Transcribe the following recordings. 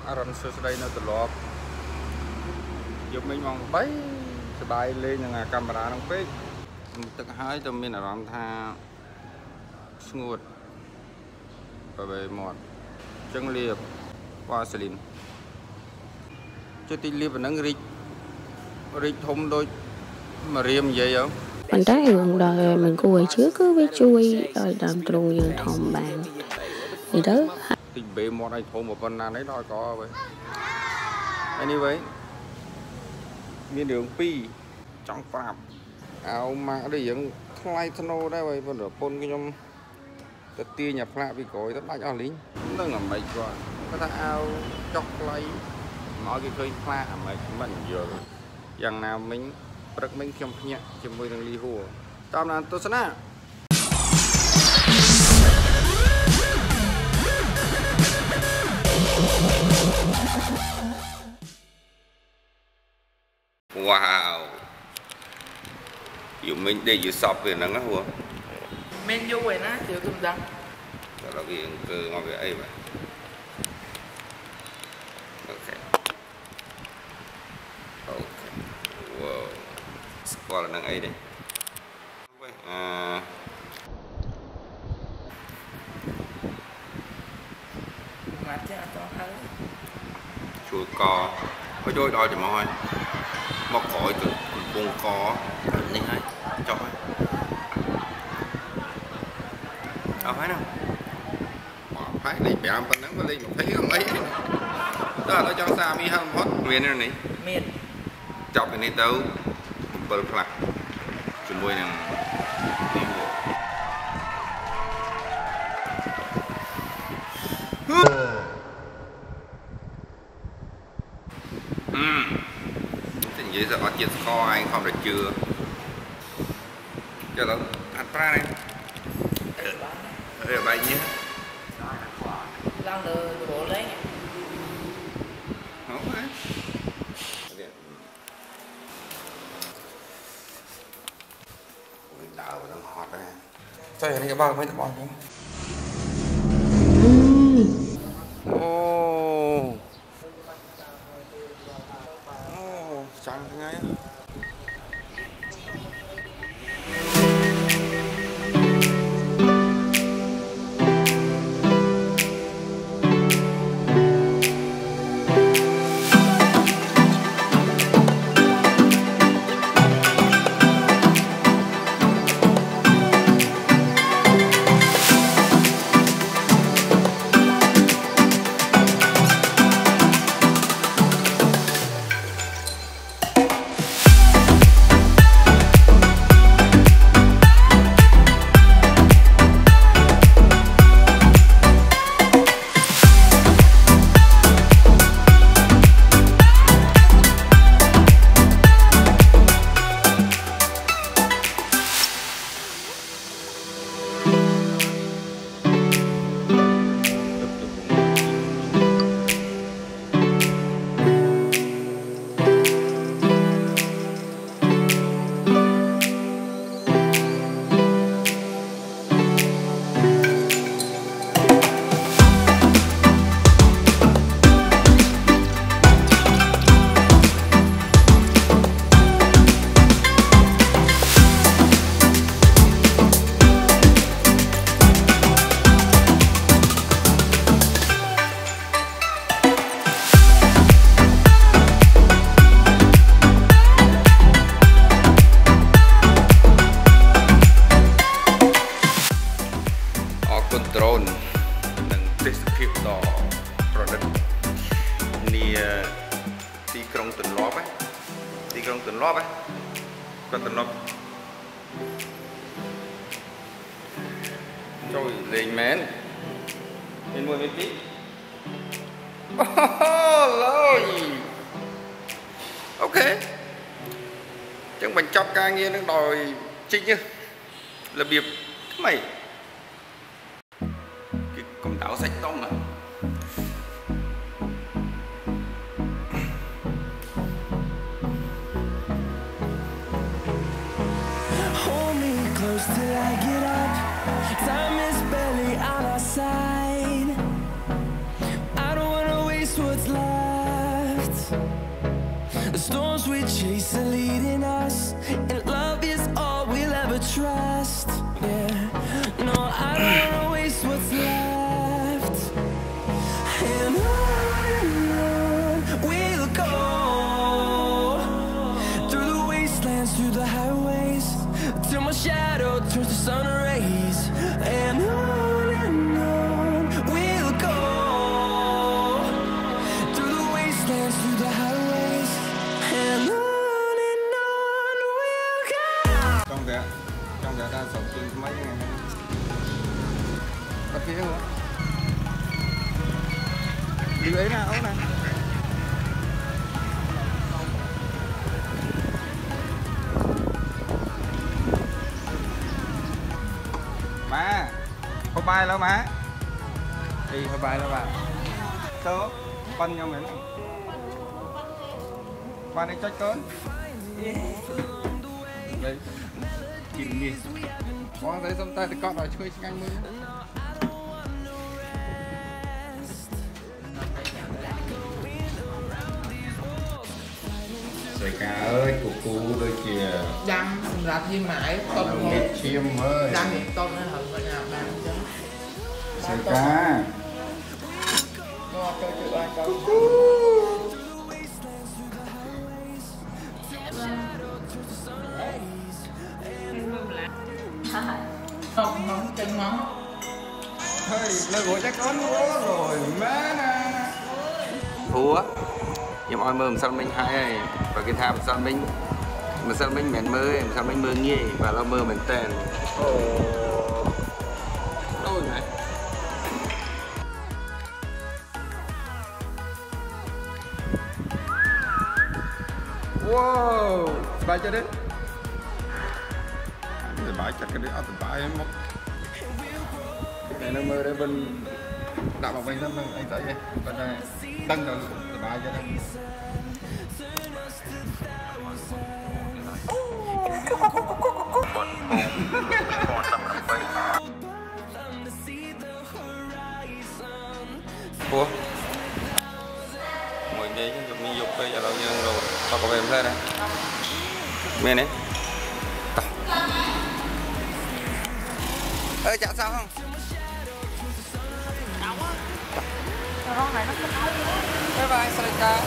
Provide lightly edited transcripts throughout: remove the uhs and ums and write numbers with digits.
rắn sơ đây nó từ lọp giúp mình mong bấy sờ bài lên là camera nó phết tất hai tụi mình là làm tha smooth và về mọt chân liệp vaseline cho tí liệp và nắng rít thông đôi mà riêng vậy không mình thấy gần đời mình cùi trước cứ với chui rồi làm trùng dần thòng bạn thì đó thì bề mọt này thôm một phần nào đấy đòi có vậy anyway miền đường pi trong phạm áo mà đây giống khai thân ô đây vậy vẫn ở pôn cái nhom tất tia nhập lại vì cối tất bạch ở lính nó ngầm bạch rồi có ta áo chọc lấy mọi cái khơi pha mà mình vừa rằng nào mình rất mình không nhẹ chỉ môi đường ly hồ tao là tôi sana wow dù mình để dù sọp về nó ngắt hùa men vô vậy nó chịu cầm răng đó là cái cơ ngon về ấy vậy ok ok wow qua là năng ấy đấy ngặt chứ to hơn chuột cò có trôi đòi thì mỏi mọc khỏi từ buông cò này hay cho phải đâu phải này bẻ phần nắng lên mà thấy không ấy đó là cho xa mi hơn hot miền này miền chọc cái này đâu bờ phật chúng tôi nè tình vậy sao chết kho anh không được chưa cho nó ăn ra này ở bay nhé lăn từ bộ lấy không phải đào đang hot đấy Trời ơi, cái bao mấy tấm bò không? Chẳng thế ngay drone និងទេសភាពដ៏ប្រណិតនីទីក្រុងទន្លាប់ទីក្រុងទន្លាប់គាត់ទន្លាប់ចូលលេងមែនមានមួយមានពីរឡើយអូខេចឹងបញ្ចប់ការងារនឹងដោយជីករបៀបថ្មីcầm đảo sạch tông à Hold me close till I get up. Time is barely on our side. I don't wanna waste what's left. The storms we chase are leading us, and love is all we'll ever trust. Yeah, no, I don't wanna waste what's left. And on we'll go, through the wastelands, through the highways, till my shadow turns to sun rays. And on we'll go, through the wastelands, through the highways, and on we'll go. Trong vẽ ta sầu chương mấy ngày bắt phía không? Đi ấy nè, ấu nè. Má, không bay đâu má. Đi không bay đâu bà. Tớ, con nhau mình. Qua đây cho cơn. Đây. Kìm đi. Có thấy xong tay thì con nói chơi nhanh mới. Trời cá ơi, củ đôi kìa. Đăng rạp gì mãi con Đồng nghiệp chim ơi. đăng thì con nó hận ở nhà bán chứ. Trời cá. Nó cho chịu ai con. Không món chân món. Thôi, lời của chắc con quá rồi má nè. Húa. Nhưng mà mơ sao mình hay và cái tham sao mình mà sao mình mệt mơ sao mình mơ nghe và lo mơ mình tên. Đâu này. Wow, bài cho đấy. Bài chắc cái đấy ở từ bài em mất. Cái nó mơ đấy bên đạo bảo bên thân anh tới đây bên đây tăng rồi từ bài cho đây. Ủa? Ngồi đây chứ mình dục bây giờ đâu dương rồi. Tao có về em thế này. Mẹ này. Ê chả sao không? Con này nó thích. Bye bye Salika.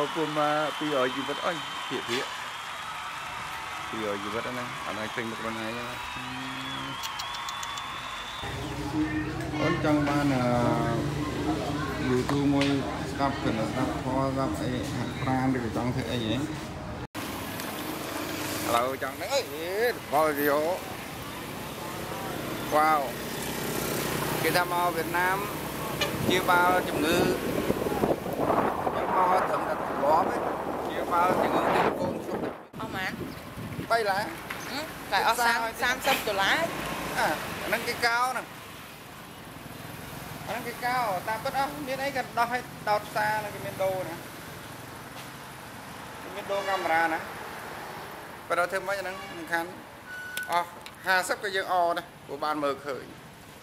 ពួកមក200ជីវិតអញភាគ200ជីវិតហ្នឹងអត់ឲ្យឃើញមុខខ្លួនឯងអូនចង់បានYouTube មួយស្ដាប់គណស្ដាប់ធម៌ស្ដាប់អីហាត់ប្រាណឬក៏ចង់ធ្វើអីហ៎ឥឡូវចង់ហ្នឹងអីផលវីដេអូវ៉ាវគេថាមកវៀតណាមជាបាលជំងឺខ្ញុំមកត្រឹមតែទ្រាំជាបាលជំងឺទីកូនខ្ញុំអស់ម៉ាន 3ឡាតែអស់$30អាហ្នឹងគេកោហ្នឹងអាហ្នឹងគេកោតាមពិតអស់មានអីក៏ដោះឲ្យដោតផ្សារហ្នឹងគេមានដូរណាគេមានដូរកាមេរ៉ាណាបើដល់ធ្វើម៉េចអាហ្នឹងមិនខានអស់50ក៏យើងអដែរព្រោះបានមើលឃើញ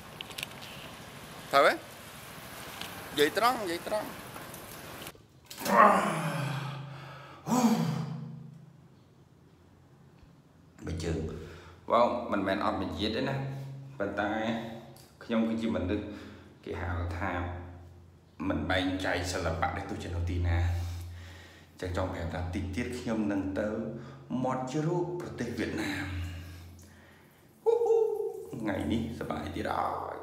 ត្រូវទេនិយាយត្រង់បើជើងវ៉ាវមិនមែនអត់មានជាតិទេណាប៉ុន្តែខ្ញុំគឺជាមនុស្សគេហៅថាមិនបែងចែកសិល្បៈនេះទោះជានៅទីណាចឹងចង់ប្រាប់ថាតិចទៀតខ្ញុំនឹងទៅមាត់ជ្រូកប្រទេសវៀតណាមថ្ងៃនេះសប្បាយទៀតហើយ